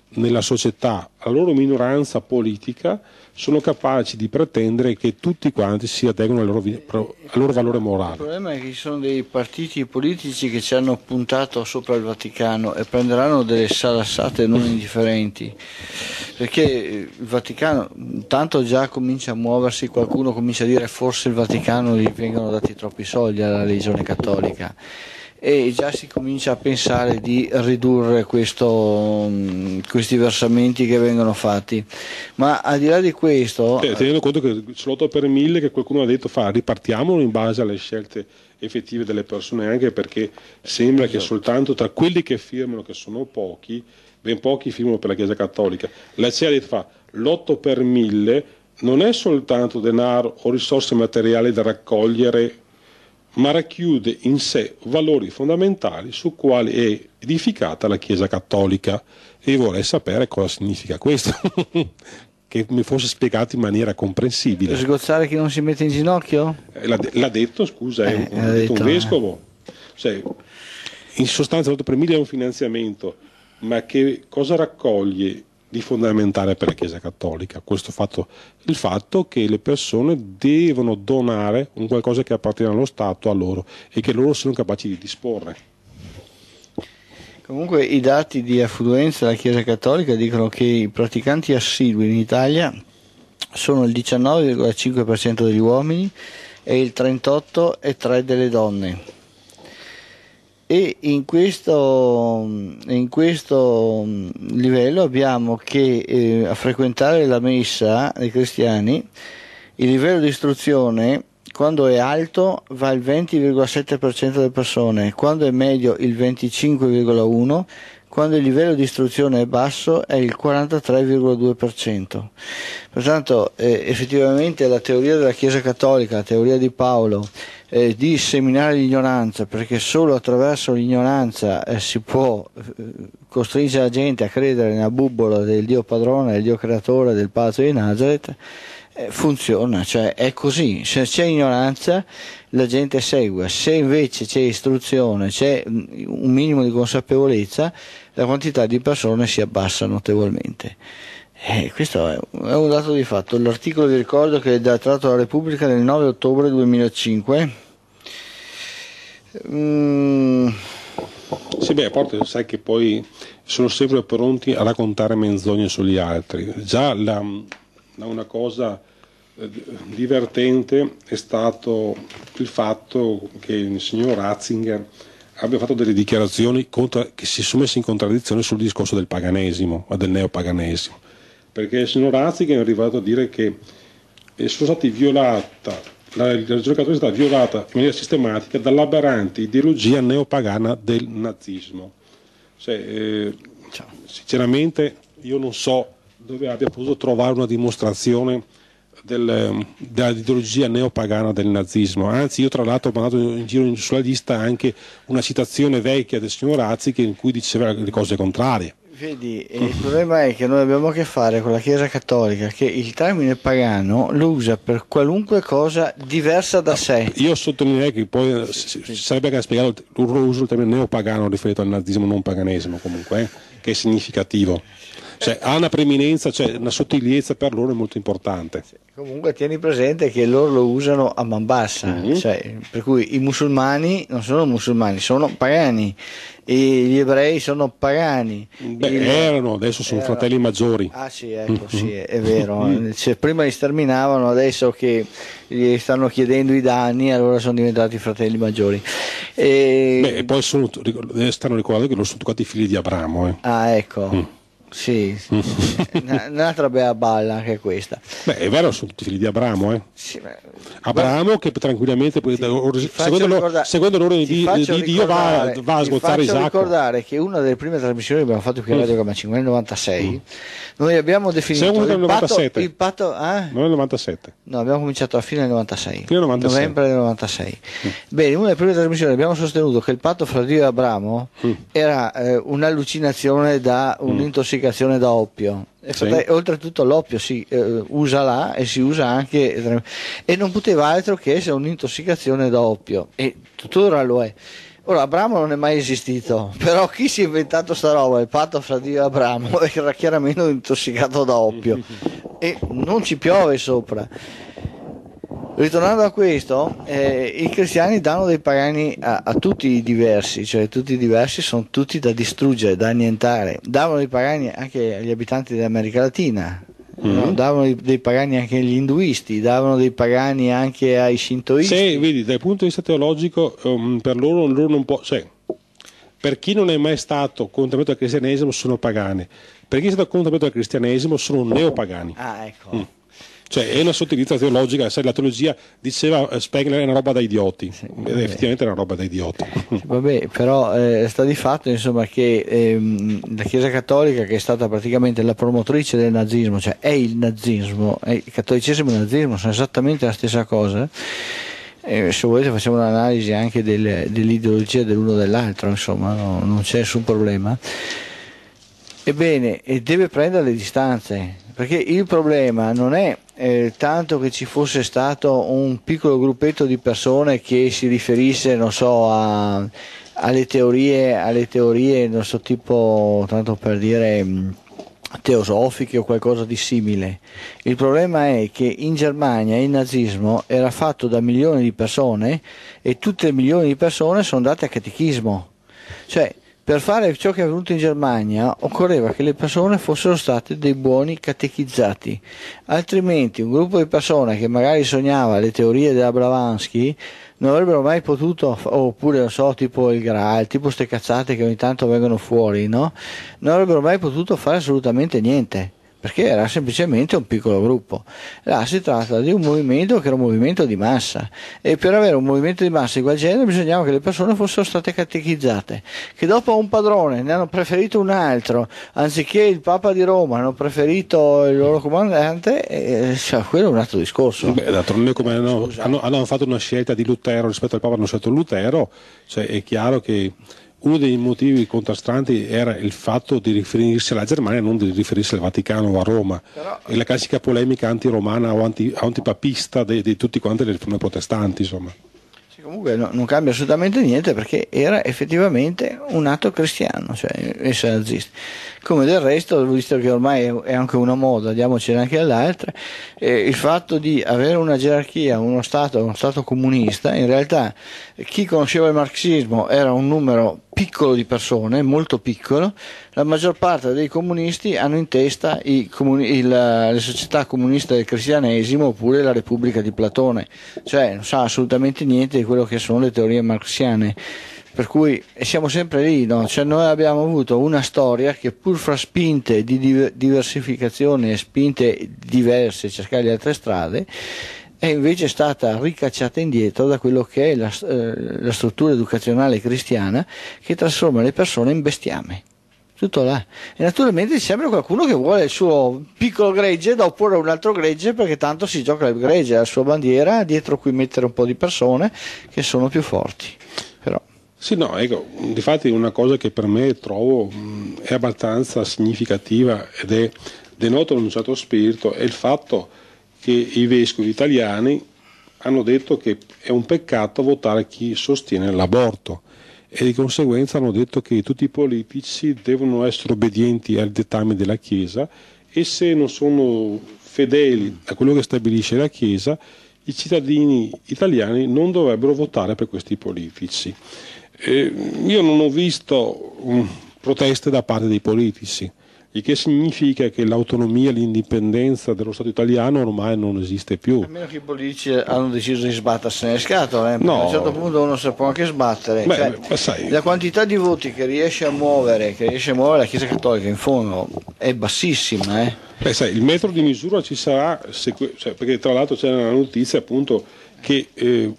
nella società, la loro minoranza politica, sono capaci di pretendere che tutti quanti si adeguino al loro valore morale. Il problema è che ci sono dei partiti politici che ci hanno puntato sopra il Vaticano e prenderanno delle salassate non indifferenti, perché il Vaticano tanto già comincia a muoversi, qualcuno comincia a dire forse il Vaticano gli vengono dati troppi soldi alla religione cattolica, e già si comincia a pensare di ridurre questi versamenti che vengono fatti. Ma al di là di questo, tenendo conto che sull'8 per 1000 che qualcuno ha detto ripartiamolo in base alle scelte effettive delle persone, anche perché sembra che soltanto tra quelli che firmano, che sono pochi, ben pochi firmano per la Chiesa Cattolica. La CEA ha detto l'8 per 1000 non è soltanto denaro o risorse materiali da raccogliere, ma racchiude in sé valori fondamentali su quali è edificata la Chiesa Cattolica, e vorrei sapere cosa significa questo, che mi fosse spiegato in maniera comprensibile. Sgozzare chi non si mette in ginocchio? L'ha detto, scusa, l'ha detto un vescovo. Cioè, in sostanza l'8 per 1000 è un finanziamento, ma che cosa raccoglie di fondamentale per la Chiesa Cattolica? Il fatto che le persone devono donare un qualcosa che appartiene allo Stato a loro e che loro sono capaci di disporre. Comunque i dati di affluenza della Chiesa Cattolica dicono che i praticanti assidui in Italia sono il 19,5% degli uomini e il 38,3% delle donne. E in questo livello abbiamo che a frequentare la messa dei cristiani il livello di istruzione, quando è alto, va il 20,7% delle persone, quando è medio il 25,1%, quando il livello di istruzione è basso è il 43,2%. Pertanto effettivamente la teoria della Chiesa Cattolica, la teoria di Paolo, di seminare l'ignoranza, perché solo attraverso l'ignoranza si può costringere la gente a credere nella bubbola del Dio padrone, del Dio creatore, del Palazzo di Nazareth, funziona, cioè è così. Se c'è ignoranza la gente segue, se invece c'è istruzione, c'è un minimo di consapevolezza, la quantità di persone si abbassa notevolmente. Questo è un dato di fatto. L'articolo, vi ricordo, che è datato dalla Repubblica del 9 ottobre 2005. Sì, a parte sai che poi sono sempre pronti a raccontare menzogne sugli altri. Già una cosa divertente è stato il fatto che il signor Ratzinger abbia fatto delle dichiarazioni che si sono messe in contraddizione sul discorso del paganesimo, o del neopaganesimo, perché il signor Ratzinger è arrivato a dire che sono stati violata, la religione cattolica è stata violata in maniera sistematica dall'aberrante ideologia neopagana del nazismo. Sinceramente io non so dove abbia potuto trovare una dimostrazione dell'ideologia neopagana del nazismo. Anzi, io tra l'altro ho mandato in giro sulla lista anche una citazione vecchia del signor Ratzinger in cui diceva le cose contrarie. Vedi, il problema è che noi abbiamo a che fare con la Chiesa Cattolica, che il termine pagano lo usa per qualunque cosa diversa da sé. Io sottolineerei che poi sarebbe che ha spiegato l'uso del termine neopagano riferito al nazismo, non paganesimo comunque, che è significativo. Ha una preeminenza, una sottigliezza per loro è molto importante. Comunque tieni presente che loro lo usano a man bassa, per cui i musulmani non sono musulmani, sono pagani, e gli ebrei sono pagani. Adesso sono fratelli maggiori. Ah sì, ecco, sì, è vero. Prima li sterminavano, adesso che gli stanno chiedendo i danni, allora sono diventati fratelli maggiori. E poi stanno ricordando che loro sono tutti figli di Abramo. Ah, ecco. Sì. Un'altra bella balla anche questa. È vero, sono tutti figli di Abramo, Sì, Abramo che tranquillamente secondo l'ordine di Dio va a sgozzare Isacco. Faccio ricordare che una delle prime trasmissioni che abbiamo fatto qui a Radio Gamma nel 96 noi abbiamo definito il patto non nel 97. No, abbiamo cominciato a fine del 96, novembre del 96. Bene, una delle prime trasmissioni abbiamo sostenuto che il patto fra Dio e Abramo era un'allucinazione da un'intossicazione da oppio. Oltretutto l'oppio si usa là e si usa anche, e non poteva altro che essere un'intossicazione da oppio, e tuttora lo è. Ora, Abramo non è mai esistito, però chi si è inventato sta roba, il patto fra Dio e Abramo, era chiaramente intossicato da oppio e non ci piove sopra. Ritornando a questo, i cristiani danno dei pagani a tutti i diversi, cioè tutti i diversi sono tutti da distruggere, da annientare. Davano dei pagani anche agli abitanti dell'America Latina, no? Davano dei pagani anche agli induisti, davano dei pagani anche ai shintoisti. Se vedi, dal punto di vista teologico, per loro non può, cioè, per chi non è mai stato contaminato dal cristianesimo sono pagani, per chi è stato contaminato dal cristianesimo sono neopagani. Ah, ecco. Cioè è una sottilezza teologica, sai, la teologia diceva Spengler è una roba da idioti, Sì, ed effettivamente è una roba da idioti. Vabbè, però sta di fatto insomma che la Chiesa Cattolica, che è stata praticamente la promotrice del nazismo, cioè è il nazismo, il cattolicesimo e il nazismo sono esattamente la stessa cosa. Se volete facciamo un'analisi anche dell'ideologia dell'uno o dell'altro, insomma, non c'è nessun problema. Ebbene, deve prendere le distanze, perché il problema non è tanto che ci fosse stato un piccolo gruppetto di persone che si riferisse, non so, alle teorie, non so, tipo, tanto per dire, teosofiche o qualcosa di simile. Il problema è che in Germania il nazismo era fatto da milioni di persone e tutte le milioni di persone sono andate a catechismo, cioè per fare ciò che è avvenuto in Germania occorreva che le persone fossero state dei buoni catechizzati, altrimenti un gruppo di persone che magari sognava le teorie della Blavatsky non avrebbero mai potuto, oppure non so, tipo il Graal, tipo ste cazzate che ogni tanto vengono fuori, no? Non avrebbero mai potuto fare assolutamente niente, perché era semplicemente un piccolo gruppo. Là si tratta di un movimento che era un movimento di massa, e per avere un movimento di massa di quel genere bisognava che le persone fossero state catechizzate, che dopo un padrone ne hanno preferito un altro, anziché il Papa di Roma hanno preferito il loro comandante, cioè, quello è un altro discorso. Beh, d'altronde come hanno fatto una scelta di Lutero rispetto al Papa, hanno scelto Lutero, cioè è chiaro che uno dei motivi contrastanti era il fatto di riferirsi alla Germania, non di riferirsi al Vaticano o a Roma. Però, e la classica polemica anti-romana o antipapista di tutti quanti le riforme protestanti, insomma. Sì, comunque non cambia assolutamente niente, perché era effettivamente un atto cristiano, cioè essere nazisti. Come del resto, visto che ormai è anche una moda, diamocene anche all'altra, il fatto di avere una gerarchia, uno stato comunista, in realtà chi conosceva il marxismo era un numero piccolo di persone, molto piccolo. La maggior parte dei comunisti hanno in testa le società comuniste del cristianesimo oppure la Repubblica di Platone, cioè non sa assolutamente niente di quello che sono le teorie marxiane. Per cui siamo sempre lì, no? Cioè noi abbiamo avuto una storia che, pur fra spinte di diversificazione e spinte diverse, cercare le altre strade, è invece stata ricacciata indietro da quello che è la struttura educazionale cristiana, che trasforma le persone in bestiame. Tutto là. E naturalmente c'è sempre qualcuno che vuole il suo piccolo gregge da opporre a un altro gregge, perché tanto si gioca il gregge, la sua bandiera, dietro cui mettere un po' di persone che sono più forti. Però sì, no, ecco, difatti una cosa che per me trovo è abbastanza significativa ed denota un certo spirito è il fatto che i vescovi italiani hanno detto che è un peccato votare chi sostiene l'aborto, e di conseguenza hanno detto che tutti i politici devono essere obbedienti ai dettami della Chiesa, e se non sono fedeli a quello che stabilisce la Chiesa, i cittadini italiani non dovrebbero votare per questi politici. Io non ho visto proteste da parte dei politici, il che significa che l'autonomia e l'indipendenza dello Stato italiano ormai non esiste più. A meno che i politici hanno deciso di sbattersene le scatole, no. A un certo punto uno si può anche sbattere. Sai, la quantità di voti che riesce a muovere la Chiesa Cattolica in fondo è bassissima. Sai, il metro di misura ci sarà, perché tra l'altro c'è una notizia appunto che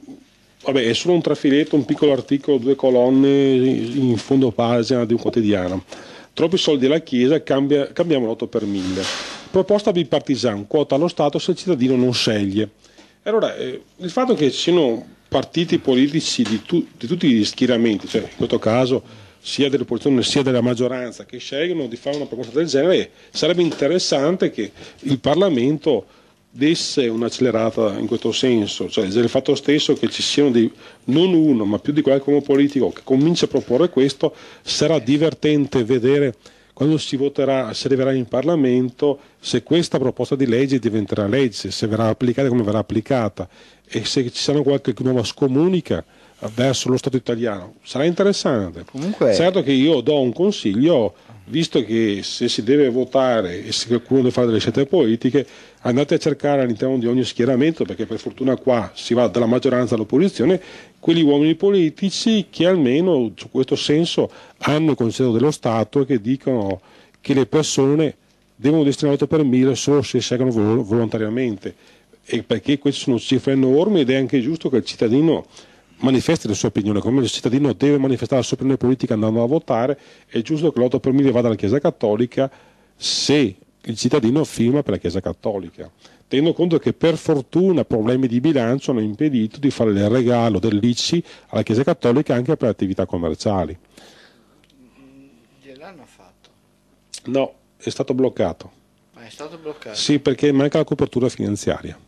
è solo un trafiletto, un piccolo articolo, 2 colonne in fondo pagina di un quotidiano. Troppi soldi alla Chiesa, cambiamo l'8 per 1000. Proposta bipartisan, quota allo Stato se il cittadino non sceglie. Allora, il fatto che ci siano partiti politici di tutti gli schieramenti, cioè in questo caso sia dell'opposizione sia della maggioranza, che scelgono di fare una proposta del genere, sarebbe interessante che il Parlamento desse un'accelerata in questo senso, cioè già il fatto stesso che ci siano non uno ma più di qualche uomo politico che comincia a proporre questo, sarà divertente vedere quando si voterà, se arriverà in Parlamento, se questa proposta di legge diventerà legge, se verrà applicata, come verrà applicata, e se ci sarà qualche nuova scomunica verso lo Stato italiano. Sarà interessante. Comunque... Certo che io do un consiglio, visto che se si deve votare e se qualcuno deve fare delle scelte politiche, andate a cercare all'interno di ogni schieramento, perché per fortuna qua si va dalla maggioranza all'opposizione, quegli uomini politici che almeno su questo senso hanno il consiglio dello Stato e che dicono che le persone devono destinare l'8 per mille solo se scelgono volontariamente, e perché queste sono cifre enormi ed è anche giusto che il cittadino manifesti la sua opinione, come il cittadino deve manifestare la sua opinione politica andando a votare. È giusto che l'8 per mille vada alla Chiesa Cattolica se il cittadino firma per la Chiesa Cattolica, tenendo conto che per fortuna problemi di bilancio hanno impedito di fare il regalo dell'ICI alla Chiesa Cattolica anche per attività commerciali. Gliel'hanno fatto? No, è stato bloccato. È stato bloccato? Sì, perché manca la copertura finanziaria.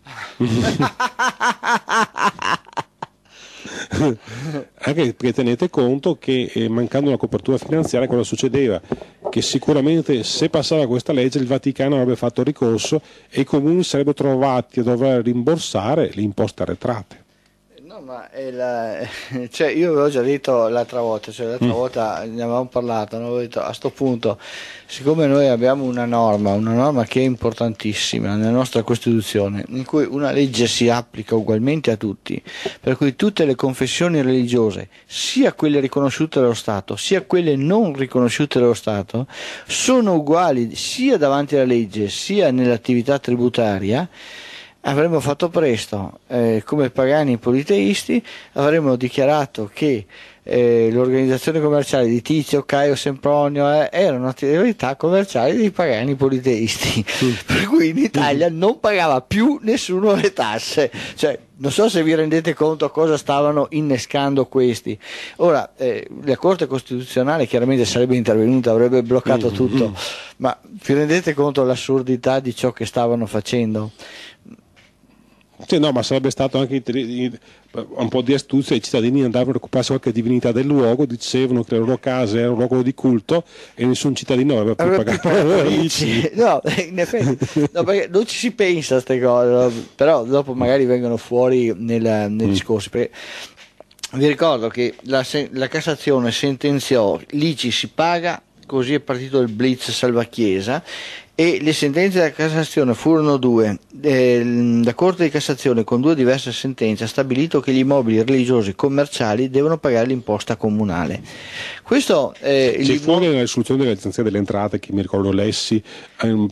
Anche perché tenete conto che mancando una copertura finanziaria cosa succedeva? Che sicuramente se passava questa legge il Vaticano avrebbe fatto ricorso e i comuni sarebbero trovati a dover rimborsare le imposte arretrate. No, ma cioè io avevo già detto l'altra volta ne avevamo parlato, no? Avevo detto, a sto punto, siccome noi abbiamo una norma che è importantissima nella nostra Costituzione, in cui una legge si applica ugualmente a tutti, per cui tutte le confessioni religiose, sia quelle riconosciute dallo Stato, sia quelle non riconosciute dallo Stato, sono uguali sia davanti alla legge, sia nell'attività tributaria. Avremmo fatto presto, come pagani politeisti, avremmo dichiarato che l'organizzazione commerciale di Tizio, Caio, Sempronio erano attività commerciali dei pagani politeisti, per cui in Italia non pagava più nessuno le tasse. Cioè, non so se vi rendete conto cosa stavano innescando questi. Ora, la Corte Costituzionale chiaramente sarebbe intervenuta, avrebbe bloccato tutto, ma vi rendete conto dell'assurdità di ciò che stavano facendo? Sì, no, ma sarebbe stato anche un po' di astuzia, i cittadini andavano a occuparsi qualche divinità del luogo, dicevano che le loro case erano un luogo di culto e nessun cittadino aveva più pagato. No, in effetti, no, perché non ci si pensa a queste cose, però dopo magari vengono fuori nei discorsi. Perché vi ricordo che la Cassazione sentenziò l'ICI si paga, così è partito il blitz salvachiesa, e le sentenze della Cassazione furono due. La Corte di Cassazione, con due diverse sentenze, ha stabilito che gli immobili religiosi commerciali devono pagare l'imposta comunale. Questo ci fu anche la risoluzione dell'Agenzia delle Entrate, che mi ricordo lessi in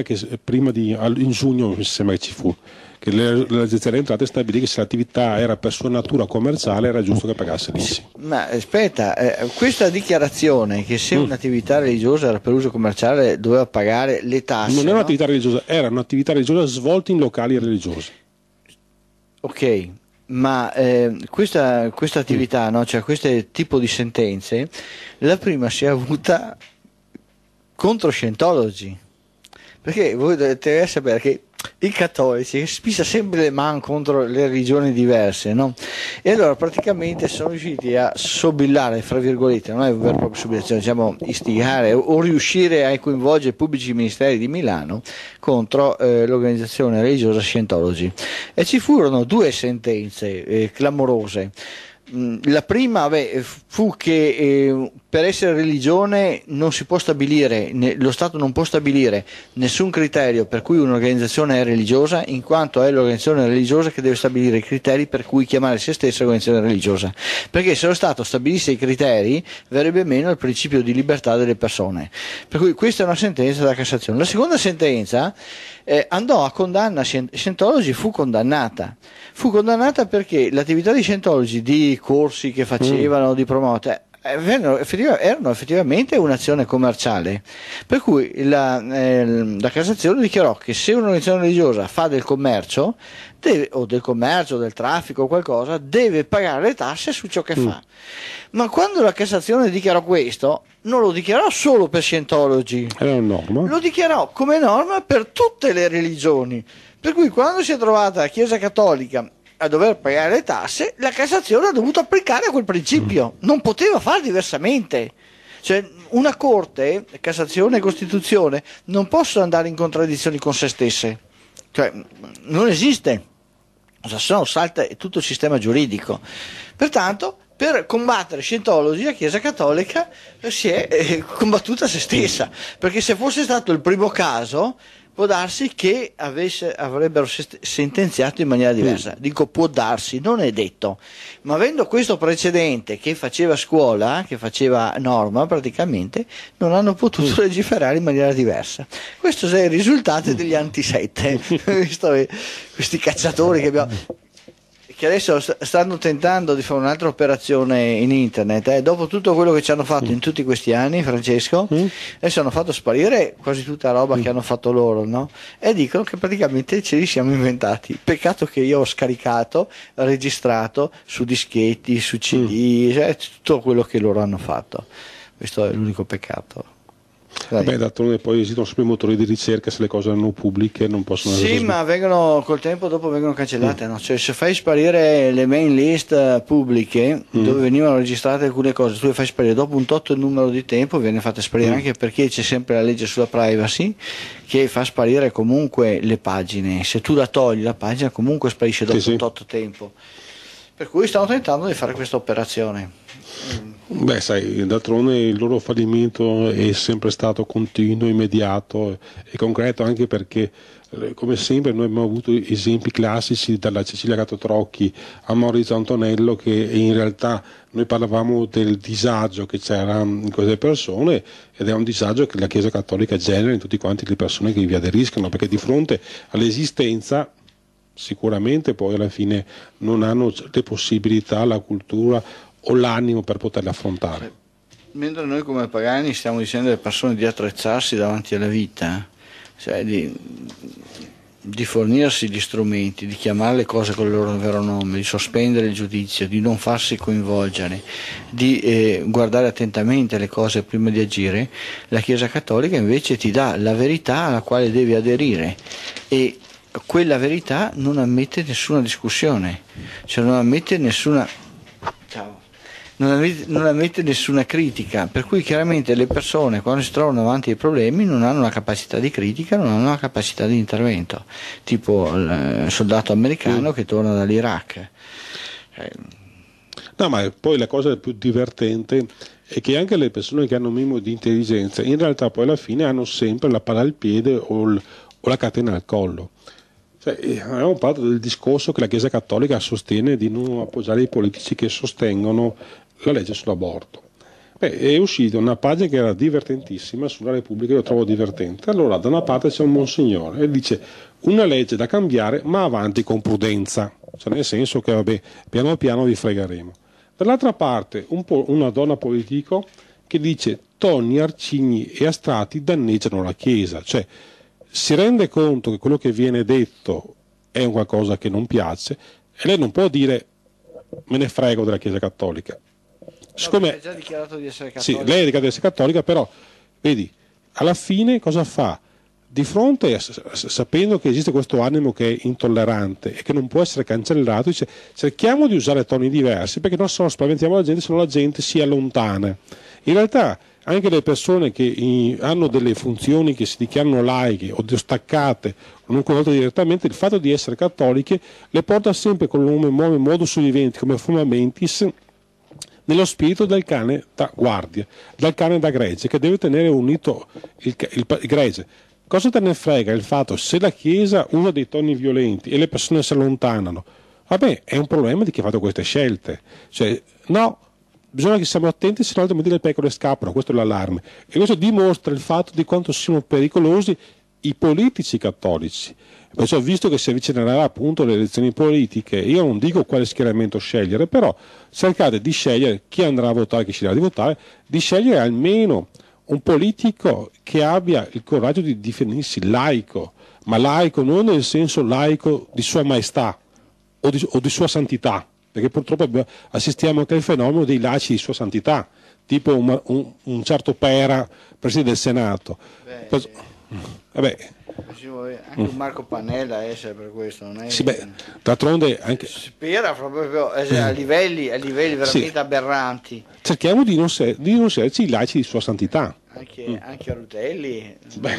giugno, mi sembra che ci fu, che l'Agenzia delle Entrate stabilì che se l'attività era per sua natura commerciale era giusto che pagasse l'ICI. Ma aspetta, questa dichiarazione che se un'attività religiosa era per uso commerciale doveva pagare le tasse, non era un'attività religiosa, era un'attività religiosa svolta in locali religiosi. Ok, ma questa attività, no? Cioè questo tipo di sentenze, la prima si è avuta contro Scientology, perché voi dovete sapere che i cattolici spisa sempre le mani contro le religioni diverse, no? E allora praticamente sono riusciti a sobillare, fra virgolette, non è un vero e proprio sobillazione, diciamo istigare o riuscire a coinvolgere i pubblici ministeri di Milano contro l'organizzazione religiosa Scientology. E ci furono due sentenze clamorose. La prima fu che per essere religione non si può stabilire, lo Stato non può stabilire nessun criterio per cui un'organizzazione è religiosa, in quanto è l'organizzazione religiosa che deve stabilire i criteri per cui chiamare se stessa organizzazione religiosa, perché se lo Stato stabilisse i criteri verrebbe meno il principio di libertà delle persone. Per cui questa è una sentenza della Cassazione. La seconda sentenza andò a condanna, Scientology fu condannata perché l'attività di Scientology, di corsi che facevano, di promote, erano effettivamente un'azione commerciale, per cui la Cassazione dichiarò che se un'organizzazione religiosa fa del commercio, del traffico o qualcosa, deve pagare le tasse su ciò che fa. Ma quando la Cassazione dichiarò questo, non lo dichiarò solo per Scientology, era una norma. Lo dichiarò come norma per tutte le religioni, Per cui quando si è trovata la Chiesa Cattolica a dover pagare le tasse, la Cassazione ha dovuto applicare quel principio, non poteva fare diversamente. Cioè, una Corte, Cassazione e Costituzione, non possono andare in contraddizione con se stesse, cioè non esiste, se no salta tutto il sistema giuridico. Pertanto, per combattere Scientology, la Chiesa Cattolica si è combattuta se stessa, perché se fosse stato il primo caso può darsi che avrebbero sentenziato in maniera diversa. Dico può darsi, non è detto, ma avendo questo precedente che faceva scuola, che faceva norma praticamente, non hanno potuto legiferare in maniera diversa. Questo è il risultato degli antisette, questi cacciatori che abbiamo, che adesso stanno tentando di fare un'altra operazione in internet, dopo tutto quello che ci hanno fatto in tutti questi anni, Francesco, adesso hanno fatto sparire quasi tutta la roba che hanno fatto loro, no? E dicono che praticamente ce li siamo inventati. Peccato che io ho scaricato, registrato su dischetti, su CD, cioè tutto quello che loro hanno fatto. Questo è l'unico peccato. Vabbè, d'altronde poi esistono sempre motori di ricerca, se le cose erano pubbliche non possono essere. Sì, ma vengono col tempo, dopo vengono cancellate, no? Cioè, se fai sparire le main list pubbliche dove venivano registrate alcune cose, tu le fai sparire dopo un tot numero di tempo, viene fatta sparire, anche perché c'è sempre la legge sulla privacy che fa sparire comunque le pagine. Se tu la togli la pagina comunque sparisce dopo un tot tempo. Per cui stanno tentando di fare questa operazione. Beh, sai, d'altronde il loro fallimento è sempre stato continuo, immediato e concreto, anche perché come sempre noi abbiamo avuto esempi classici dalla Cecilia Catotrocchi a Maurizio Antonello, che in realtà noi parlavamo del disagio che c'era in queste persone, ed è un disagio che la Chiesa Cattolica genera in tutti quanti le persone che vi aderiscono, perché di fronte all'esistenza sicuramente poi alla fine non hanno le possibilità, la cultura o l'animo per poterle affrontare. Mentre noi come pagani stiamo dicendo alle persone di attrezzarsi davanti alla vita, cioè di fornirsi gli strumenti, di chiamare le cose con il loro vero nome, di sospendere il giudizio, di non farsi coinvolgere, di guardare attentamente le cose prima di agire, la Chiesa Cattolica invece ti dà la verità alla quale devi aderire, e quella verità non ammette nessuna discussione, cioè non ammette nessuna critica, per cui chiaramente le persone quando si trovano davanti ai problemi non hanno una capacità di critica, non hanno una capacità di intervento, tipo il soldato americano che torna dall'Iraq. No, ma poi la cosa più divertente è che anche le persone che hanno un minimo di intelligenza in realtà poi alla fine hanno sempre la palla al piede o la catena al collo. Cioè, abbiamo parlato del discorso che la Chiesa Cattolica sostiene di non appoggiare i politici che sostengono la legge sull'aborto. È uscita una pagina che era divertentissima sulla Repubblica, io trovo divertente. Allora, da una parte c'è un monsignore e dice una legge da cambiare, ma avanti con prudenza, cioè nel senso che vabbè, piano piano vi fregheremo. Dall'altra parte una donna politico che dice toni, arcigni e astratti danneggiano la Chiesa, cioè si rende conto che quello che viene detto è un qualcosa che non piace e lei non può dire me ne frego della Chiesa Cattolica. Siccome ha già dichiarato di essere cattolica. Sì, lei ha dichiarato di essere cattolica, però vedi, alla fine cosa fa? Di fronte, sapendo che esiste questo animo che è intollerante e che non può essere cancellato, dice cerchiamo di usare toni diversi perché non solo spaventiamo la gente, se no la gente si allontana. In realtà anche le persone che hanno delle funzioni che si dichiarano laiche o staccate o non coinvolte direttamente, il fatto di essere cattoliche le porta sempre con un nuovo modus vivendi come forma mentis nello spirito del cane da guardia, dal cane da gregge, che deve tenere unito il gregge. Cosa te ne frega il fatto se la Chiesa usa dei toni violenti e le persone si allontanano? Vabbè, è un problema di chi ha fatto queste scelte. Cioè, no, bisogna che siamo attenti, se no altrimenti le pecore scappano, questo è l'allarme. E questo dimostra il fatto di quanto siano pericolosi i politici cattolici. Perciò, visto che si avvicinerà appunto le elezioni politiche, io non dico quale schieramento scegliere, però cercate di scegliere chi andrà a votare, chi sceglierà di votare, di scegliere almeno un politico che abbia il coraggio di definirsi laico, ma laico non nel senso laico di sua maestà o di sua santità, perché purtroppo assistiamo anche al fenomeno dei laici di sua santità, tipo un certo Pera, presidente del Senato. Vabbè. Anche un Marco Pannella essere per questo, non è? Sì, beh, d'altronde anche... Spera proprio a livelli veramente aberranti. Cerchiamo di non esserci i laici di Sua Santità. Anche Rutelli,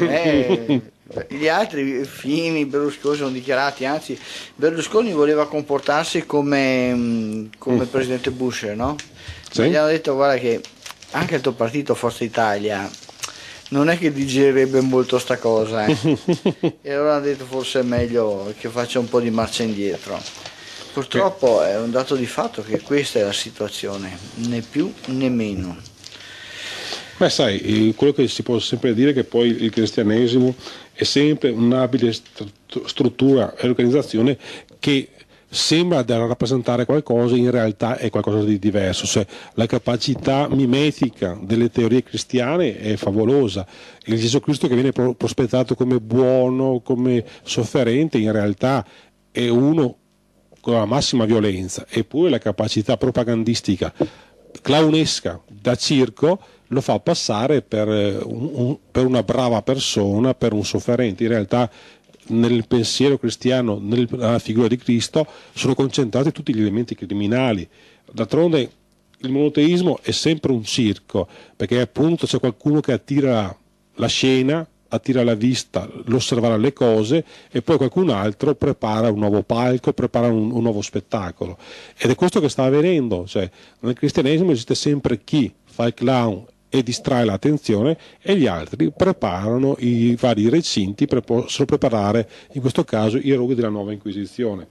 gli altri Fini, Berlusconi sono dichiarati, anzi Berlusconi voleva comportarsi come presidente Bush, no? Sì. Gli hanno detto guarda che anche il tuo partito Forza Italia non è che digerirebbe molto sta cosa, e allora hanno detto forse è meglio che faccia un po' di marcia indietro. Purtroppo è un dato di fatto che questa è la situazione, né più né meno. Beh, sai, quello che si può sempre dire è che poi il cristianesimo è sempre un'abile struttura e organizzazione che sembra da rappresentare qualcosa, in realtà è qualcosa di diverso, cioè la capacità mimetica delle teorie cristiane è favolosa. Il Gesù Cristo che viene prospettato come buono, come sofferente, in realtà è uno con la massima violenza, eppure la capacità propagandistica clownesca da circo lo fa passare per una brava persona, per un sofferente. In realtà nel pensiero cristiano, nella figura di Cristo, sono concentrati tutti gli elementi criminali. D'altronde il monoteismo è sempre un circo, perché appunto c'è qualcuno che attira la scena, attira la vista, l'osservare le cose, e poi qualcun altro prepara un nuovo palco, prepara un nuovo spettacolo. Ed è questo che sta avvenendo, cioè nel cristianesimo esiste sempre chi fa il clown e distrae l'attenzione, e gli altri preparano i vari recinti per possono preparare, in questo caso, i roghi della nuova Inquisizione.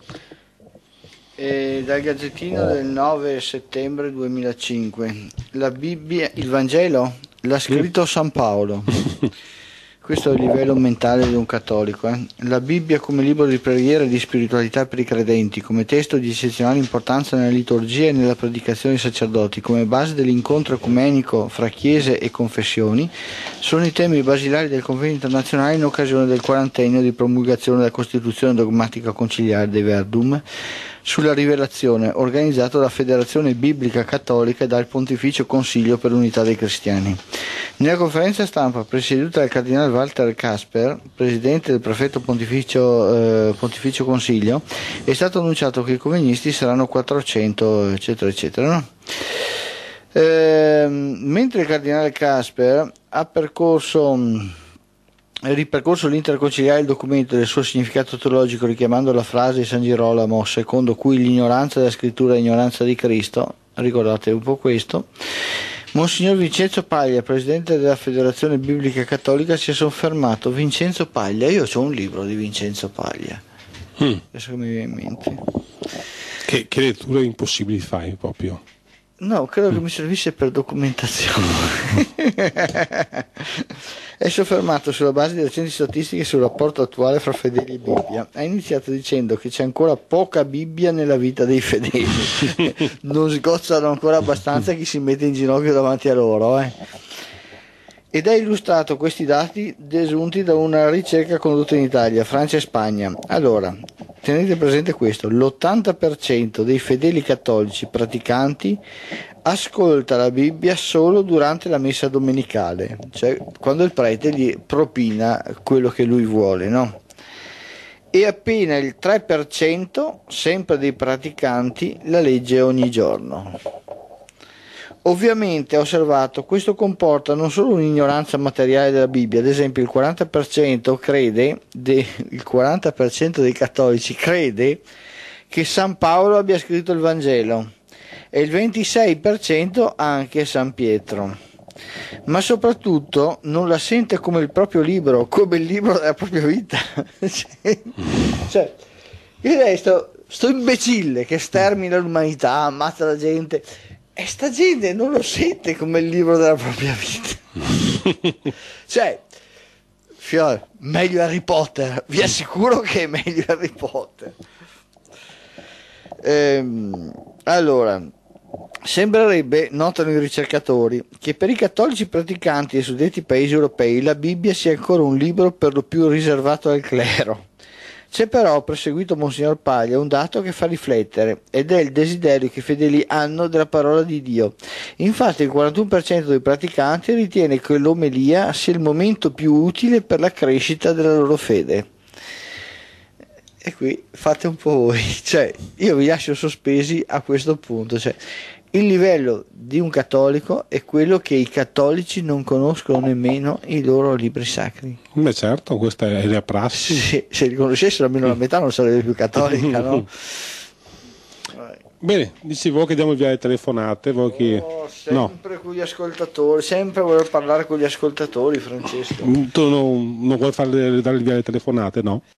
Dal Gazzettino del 9 settembre 2005, la Bibbia, il Vangelo l'ha scritto San Paolo. Questo è il livello mentale di un cattolico. La Bibbia come libro di preghiera e di spiritualità per i credenti, come testo di eccezionale importanza nella liturgia e nella predicazione dei sacerdoti, come base dell'incontro ecumenico fra chiese e confessioni, sono i temi basilari del convegno internazionale in occasione del 40ennio di promulgazione della Costituzione dogmatica conciliare dei Verdum sulla rivelazione, organizzato dalla Federazione Biblica Cattolica e dal Pontificio Consiglio per l'Unità dei Cristiani. Nella conferenza stampa presieduta dal cardinale Walter Kasper, presidente del prefetto Pontificio Consiglio, è stato annunciato che i convegnisti saranno 400, eccetera, eccetera. No? Mentre il cardinale Kasper ha ripercorso l'iter conciliare il documento del suo significato teologico, richiamando la frase di San Girolamo, secondo cui l'ignoranza della scrittura è ignoranza di Cristo, ricordate un po' questo, Monsignor Vincenzo Paglia, presidente della Federazione Biblica Cattolica, si è soffermato. Vincenzo Paglia, io ho un libro di Vincenzo Paglia, adesso che mi viene in mente. Che letture impossibili fai proprio? No, credo che mi servisse per documentazione. È soffermato sulla base di recenti statistiche sul rapporto attuale fra fedeli e Bibbia. Ha iniziato dicendo che c'è ancora poca Bibbia nella vita dei fedeli. Non sgozzano ancora abbastanza chi si mette in ginocchio davanti a loro. Ed ha illustrato questi dati desunti da una ricerca condotta in Italia, Francia e Spagna. Allora, tenete presente questo: l'80% dei fedeli cattolici praticanti ascolta la Bibbia solo durante la messa domenicale, cioè quando il prete gli propina quello che lui vuole, no? E appena il 3%, sempre dei praticanti, la legge ogni giorno. Ovviamente, ha osservato, questo comporta non solo un'ignoranza materiale della Bibbia. Ad esempio il 40% dei cattolici crede che San Paolo abbia scritto il Vangelo e il 26% anche San Pietro, ma soprattutto non la sente come il proprio libro, come il libro della propria vita. Cioè, il resto, sto imbecille che stermina l'umanità, ammazza la gente, e sta gente non lo sente come il libro della propria vita. Cioè, fiore, meglio Harry Potter, vi assicuro che è meglio Harry Potter. Allora, sembrerebbe, notano i ricercatori, che per i cattolici praticanti dei suddetti paesi europei la Bibbia sia ancora un libro per lo più riservato al clero. C'è però, ha proseguito Monsignor Paglia, un dato che fa riflettere, ed è il desiderio che i fedeli hanno della parola di Dio. Infatti il 41% dei praticanti ritiene che l'omelia sia il momento più utile per la crescita della loro fede. E qui fate un po' voi, cioè io vi lascio sospesi a questo punto, cioè il livello di un cattolico è quello che i cattolici non conoscono nemmeno i loro libri sacri. Beh certo, questa è la prassi. Se li conoscessero almeno la metà non sarebbe più cattolica, no? Bene, dicevo che diamo via le telefonate, voi chi... sempre con gli ascoltatori, sempre voler parlare con gli ascoltatori, Francesco. Tu non vuoi dare via le telefonate, no?